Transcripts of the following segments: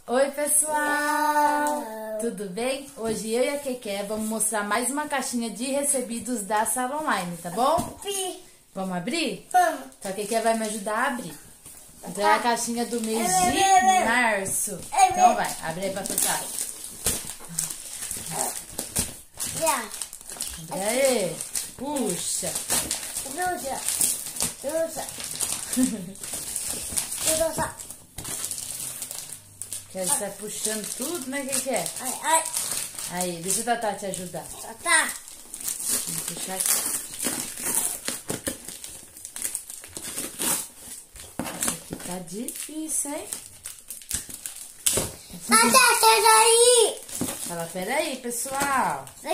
Oi, pessoal! Tudo bem? Hoje eu e a Keké vamos mostrar mais uma caixinha de recebidos da Sala Online, tá bom? Vamos abrir? Vamos. Então a Keké vai me ajudar a abrir. Então é a caixinha do mês de março. Então vai, abre aí pra tocar. Abre aí. Puxa. Quer estar puxando tudo, né, Keké? Aí, deixa a Tatá te ajudar. Vamos puxar aqui. Aqui tá difícil, hein? Fala, peraí, pessoal. A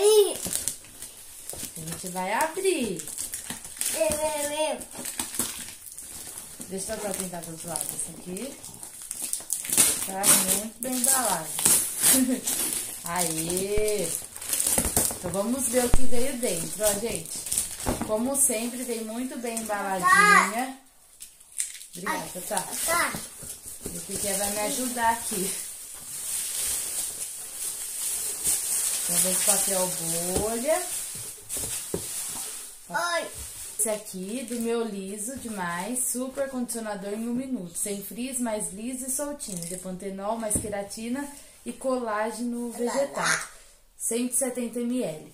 gente vai abrir. Deixa eu tentar do outro lado. Esse aqui tá muito bem embalado. Aí. Então vamos ver o que veio dentro, ó, gente. Como sempre, vem muito bem embaladinha. Obrigada, tá? O que vai me ajudar aqui. Então, esse papel bolha. Esse aqui, do meu liso demais, super condicionador em 1 minuto. Sem frizz, mais liso e soltinho. De pantenol, mais queratina e colágeno vegetal. 170 ml.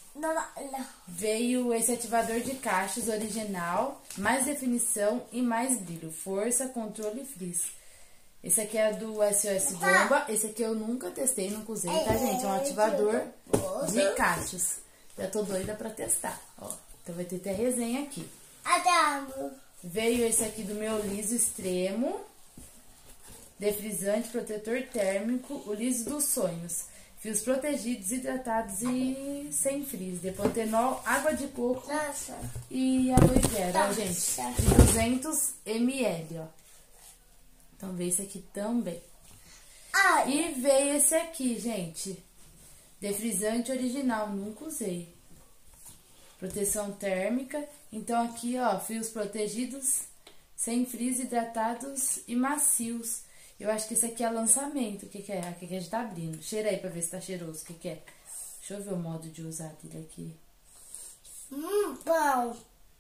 Veio esse ativador de cachos original, mais definição e mais brilho. Força, controle e frizz. Esse aqui é do SOS Bomba. Esse aqui eu nunca testei, nunca usei, tá, gente? É um ativador de cachos. Já tô doida pra testar, ó. Então vai ter até resenha aqui. Veio esse aqui do meu liso extremo. Defrisante, protetor térmico, o liso dos sonhos. Fios protegidos, hidratados e sem frizz. De pantenol, água de coco e aloe vera, ó, gente. De 200 ml, ó. Então veio esse aqui também. E veio esse aqui, gente. Defrisante original, nunca usei. Proteção térmica. Então aqui, ó, fios protegidos, sem frizz, hidratados e macios. Eu acho que esse aqui é lançamento. O que que é? Aqui que a gente tá abrindo. Cheira aí pra ver se tá cheiroso. O que que é? Deixa eu ver o modo de usar dele aqui. Bom.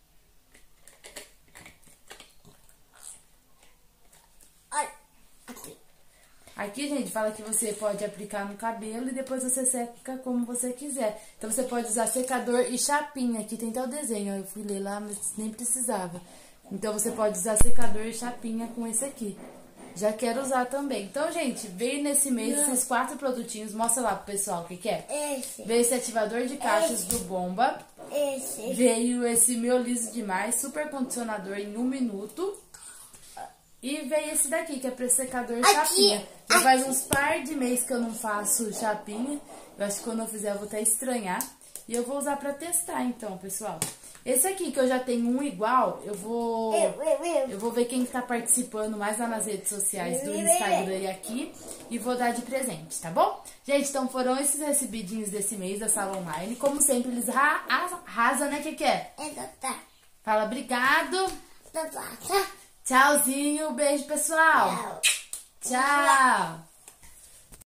Aqui, gente, fala que você pode aplicar no cabelo e depois você seca como você quiser. Então, você pode usar secador e chapinha. Aqui tem até o desenho, eu fui ler lá, mas nem precisava. Então, você pode usar secador e chapinha com esse aqui. Já quero usar também. Então, gente, veio nesse mês esses 4 produtinhos. Mostra lá pro pessoal o que que é. Veio esse ativador de cachos do Bomba. Veio esse meu liso demais, super condicionador em 1 minuto. E veio esse daqui, que é para secador chapinha. Já faz uns par de meses que eu não faço chapinha. Eu acho que quando eu fizer eu vou até estranhar. E eu vou usar para testar então, pessoal. Esse aqui, que eu já tenho um igual, eu vou ver quem tá participando mais lá nas redes sociais do Instagram e aqui. E vou dar de presente, tá bom? Gente, então foram esses recebidinhos desse mês da Sala Online. Como sempre, eles arrasam, né, Keké? Fala, obrigado. Tchauzinho, beijo, pessoal. Tchau.